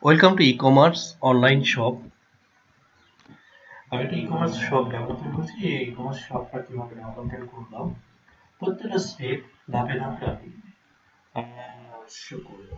Welcome to e-commerce online shop. আমি একটা e-commerce shop development করছি। এই ই-কমার্স শপটা কিভাবে ডেভেলপমেন্ট করলাম প্রত্যেকটা স্টেপ ধাপে ধাপে আমি শো করবো।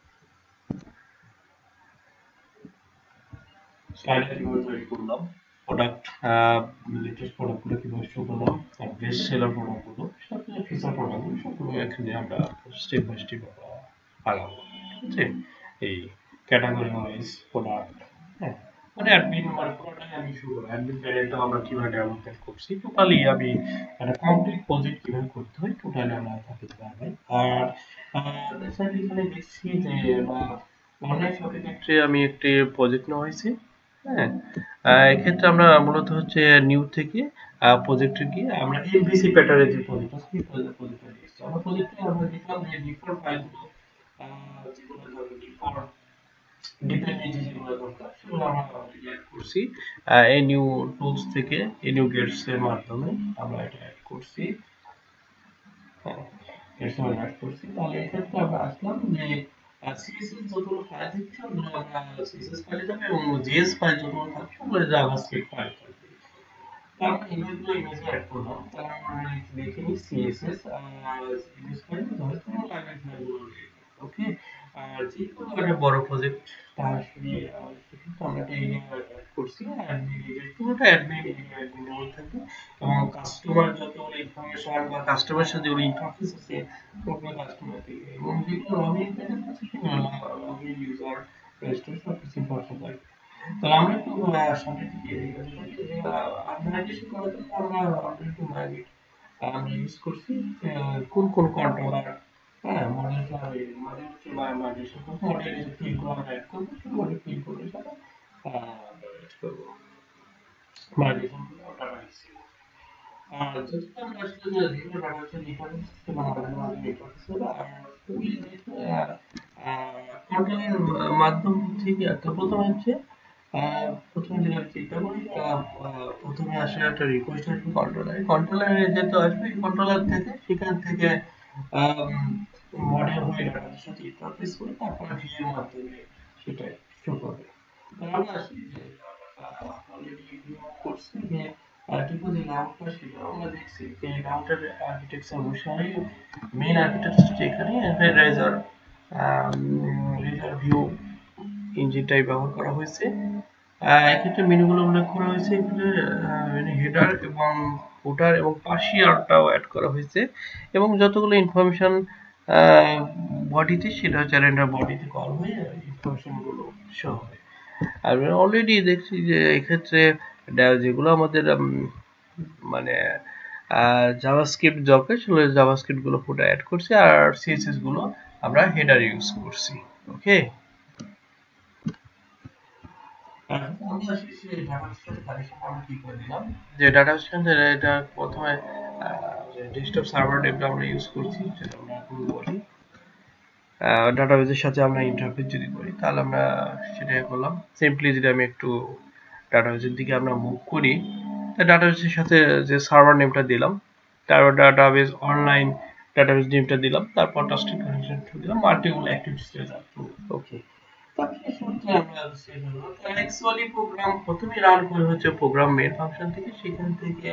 স্লাইডটা কিভাবে তৈরি করলাম, প্রোডাক্ট লেটেস্ট প্রোডাক্টগুলো কিভাবে শো করলাম, আর বেস্ট সেলার প্রোডাক্টগুলো সবগুলো ফিচার প্রোডাক্টগুলো সবগুলো এখানে আমরা স্টেপ বাই স্টেপ আগাবো। ঠিক আছে, এই ক্যাটাগরি ওয়াইজ প্রোডাক্ট, হ্যাঁ, মানে অ্যাডমিন মানে পুরোটাই আমি শুরু করবো। অ্যাডমিন প্যানেলটা আমরা কিভাবে ডেভেলপমেন্ট করছি, টোটালি আমি একটা কমপ্লিট প্রজেক্ট কিভাবে করতে হয় টোটালি আমরা তাকে দেখাই। আর এখানে দেখছি যে অনলাইন শপের ক্ষেত্রে আমি একটি প্রজেক্ট নেওয়া হয়েছে। হ্যাঁ, এক্ষেত্রে আমরা মূলত হচ্ছে নিউ থেকে প্রজেক্টে গিয়ে আমরা এমভিসি প্যাটার্নের যে প্রজেক্ট আছে সেই প্রজেক্টটা দিয়েছি। আমরা প্রজেক্টে আমরা দেখলাম যে ডিফল্ট ফাইলগুলো যেগুলো ধরো ডিপেন্ডেন্সি যেগুলো দরকার সেগুলো আমরা অ্যাড করছি এই নিউ টুলস থেকে, এই নিউ গেটস এর মাধ্যমে আমরা এটা অ্যাড করছি। হ্যাঁ, গেটস আমরা অ্যাড করছি। তাহলে এক্ষেত্রে আমরা আসলাম যে সিএসএস যতগুলো ফাইল থাকে সবগুলো আমরা সিএসএস ফাইলে যাবে এবং জেএস ফাইল যতগুলো থাকে সবগুলো জাভাস্ক্রিপ্ট ফাইল থাকবে। তারপর ইমেজগুলো ইমেজে অ্যাড করলাম। তারপর আমরা দেখে নিই সিএসএস ইমেজ ফাইল ধরে কোনো লাইব্রেরি ফাইলগুলো। ওকে, আর যেহেতু একটা বড় প্রজেক্ট তার সেক্ষেত্রে আমরা একটা এরিয়া অ্যাড করছি। অ্যাডমিন এরিয়া পুরোটা অ্যাডমিন এরিয়া অ্যাডমিনের মধ্যে থাকবে এবং কাস্টমার যতগুলো ইনফরমেশন বা কাস্টমারের সাথে যেগুলো ইন্টারফেস আছে ওগুলো কাস্টমার থেকে এবং যেগুলো লগইন পেজ আছে সেগুলো লগইন ইউজার রেজিস্টার সব কিছু ইনফরমেশন থাকবে। তাহলে আমরা একটু সামনে থেকে অর্গানাইজেশন করার জন্য আমরা অলরেডি মাইগ্রেট আমরা ইউজ করছি কোন কোন কন্ট্রোলার, হ্যাঁ, মডেলকে বা মাইগ্রেশন করতে মডেলের ফিল্ডগুলো আমরা অ্যাড করবো, সেই মডেল ফিল্ডগুলোর সাথে অ্যাড করবো মাইগ্রেশন ওটা রাখছি। আর যদি আমরা আসলে যে বিভিন্ন ডাটাবেসের ইন্টারফেস সিস্টেম আমাদের মাঝে ইন্টারফেস হবে আর ওই কন্ট্রোলের মাধ্যম থেকে তো প্রথমে হচ্ছে প্রথমে যেটা চিন্তা করি প্রথমে আসলে একটা রিকোয়েস্ট আসবে কন্ট্রোলারে যেহেতু আসবে কন্ট্রোলার থেকে সেখান থেকে মডেল হয়ে ডাটার সাথে ইন্টারফেস করে তারপর ভিউ এর মাধ্যমে সেটা শো করবে। আমরা আসি যে অলরেডি ভিউ করছি যে টিপো যে লাউডটা সেটা আমরা দেখছি যে লাউডের আর্কিটেকচার অনুসারে মেইন আর্কিটেকচার এখানে রেজার রেজার ভিউ ইঞ্জিনটাই ব্যবহার করা হয়েছে। এক্ষেত্রে মেনুগুলো উল্লেখ করা হয়েছে, এখানে হেডার এবং ফুটার এবং পার্সিয়ালটাও অ্যাড করা হয়েছে এবং যতগুলো ইনফরমেশন বডিতে সেটা হচ্ছে রেন্ডার বডিতে কল হয়ে ইনফরমেশনগুলো শো হবে। আর অলরেডি দেখছি যে এক্ষেত্রে যেগুলো আমাদের মানে জাভাস্ক্রিপ্ট দরকার সেগুলো জাভাস্ক্রিপ্ট গুলো ফুটা অ্যাড করছি আর সিএসএস গুলো আমরা হেডার ইউজ করছি। ওকে, যে ডাটা স্ট্রাকচার এটা প্রথমে ডেস্কটপ সার্ভার ডেটা আমরা ইউজ করছি যেটা আমরা পুরো বলি ডাটাবেসের সাথে আমরা ইন্টারফেস যদি করি তাহলে আমরা সেটাই করলাম। সিম্পলি যদি আমি একটু ডাটাবেসের দিকে আমরা মুভ করি, ডাটাবেসের সাথে যে সার্ভার নেমটা দিলাম, তারপর ডাটাবেস অনলাইন ডাটাবেস নেমটা দিলাম, তারপর ট্রাস্টেড কানেকশন দিলাম, মাল্টিপল অ্যাক্টিভিটিস দিলাম। ওকে, তারপরে শুরুতে আমরা অ্যাকচুয়ালি প্রোগ্রাম প্রথমে রান করে হচ্ছে প্রোগ্রাম মেইন ফাংশন থেকে, সেখান থেকে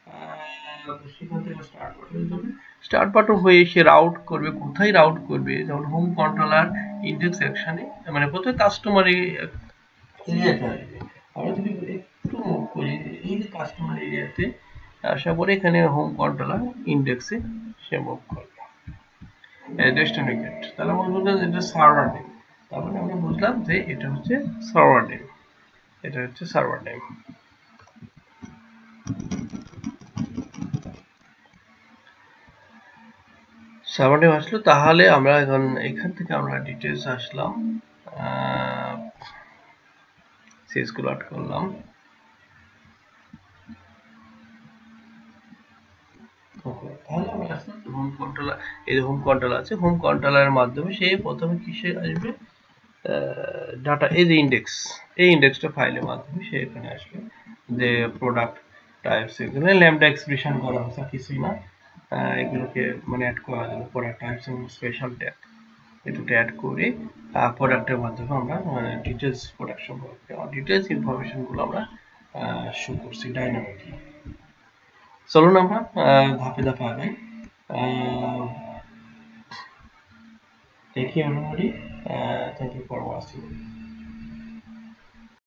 স্টার্ট বাটন যাবে। স্টার্ট বাটন হয়ে সে রাউট করবে, কোথায় রাউট করবে, যেমন হোম কন্ট্রোলার ইন্ডেক্স সেকশনে, মানে প্রথমে কাস্টমার এরিয়াতে আসবে। আমরা যদি একটু মুভ করি এই যে কাস্টমার এরিয়াতে আসার পরে এখানে হোম কন্ট্রোলার ইন্ডেক্সে সে মুভ করবে ডেস্টিনেশন। তাহলে আমরা বললাম এটা সার্ভার নেম, তার মানে আমরা বুঝলাম যে এটা হচ্ছে সার্ভার নেম, এটা হচ্ছে সার্ভার নেম। সার্ভার নেম আসলো, তাহলে আমরা এখন এখান থেকে আমরা ডিটেলস আসলাম, সিএস গুলো আট করলাম। তাহলে আমরা আসলাম হোম কন্ট্রোলার, এই হোম কন্ট্রোলার আছে, হোম কন্ট্রোলারের মাধ্যমে সে প্রথমে কিসে আসবে, ডাটা এই যে ইন্ডেক্স, এই ইন্ডেক্সটা ফাইলের মাধ্যমে সে এখানে আসবে যে প্রোডাক্ট টাইপস, এখানে ল্যাম্বডা এক্সপ্রেশন করা হচ্ছে কিছুই না, এগুলোকে মানে অ্যাড করা যাবে প্রোডাক্ট টাইপস এবং স্পেশাল ট্যাগ। এই দুটো অ্যাড করে প্রোডাক্টের মাধ্যমে আমরা ডিটেলস প্রোডাক্ট সম্পর্কে ডিটেলস ইনফরমেশন গুলো আমরা শো করছি ডাইনামিকলি। চলুন আমরা ধাপে ধাপে আগাই। Thank you everybody. Thank you for watching.